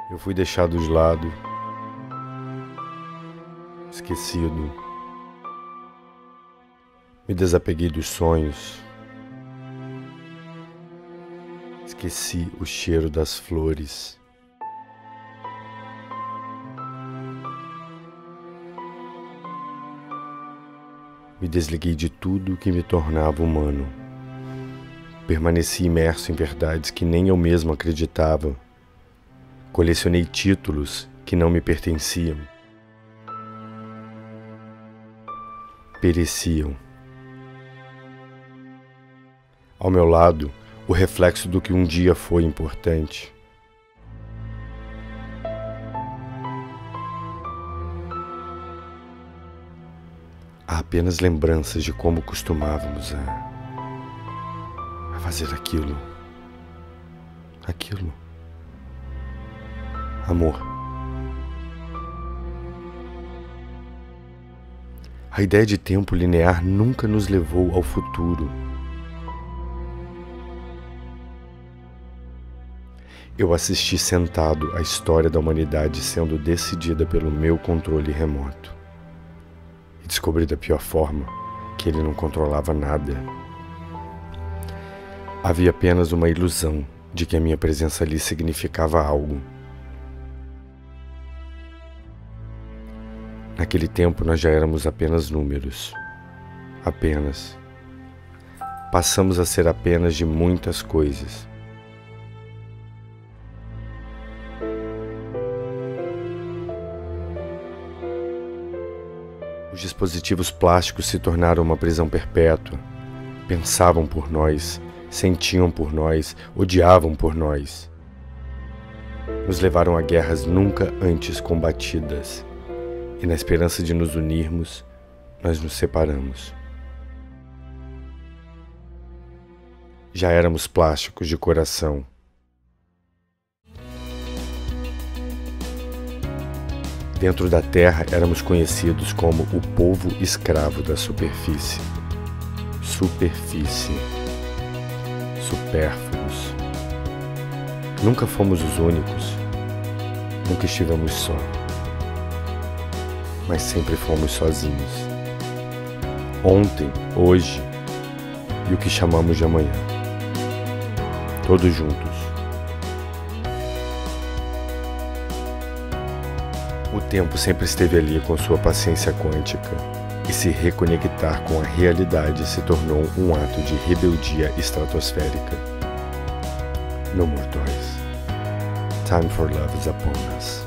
Eu fui deixado de lado, esquecido. Me desapeguei dos sonhos. Esqueci o cheiro das flores. Me desliguei de tudo que me tornava humano. Permaneci imerso em verdades que nem eu mesmo acreditava. Colecionei títulos que não me pertenciam. Pereciam. Ao meu lado, o reflexo do que um dia foi importante. Há apenas lembranças de como costumávamos a fazer aquilo. Amor. A ideia de tempo linear nunca nos levou ao futuro. Eu assisti sentado a história da humanidade sendo decidida pelo meu controle remoto. E descobri da pior forma que ele não controlava nada. Havia apenas uma ilusão de que a minha presença ali significava algo. Naquele tempo nós já éramos apenas números. Apenas. Passamos a ser apenas de muitas coisas. Os dispositivos plásticos se tornaram uma prisão perpétua. Pensavam por nós, sentiam por nós, odiavam por nós. Nos levaram a guerras nunca antes combatidas. E na esperança de nos unirmos, nós nos separamos. Já éramos plásticos de coração. Dentro da terra éramos conhecidos como o povo escravo da superfície. Superfície. Supérfluos. Nunca fomos os únicos. Nunca estivemos só. Mas sempre fomos sozinhos. Ontem, hoje e o que chamamos de amanhã. Todos juntos. O tempo sempre esteve ali com sua paciência quântica, e se reconectar com a realidade se tornou um ato de rebeldia estratosférica. No more toys. Time for love is upon us.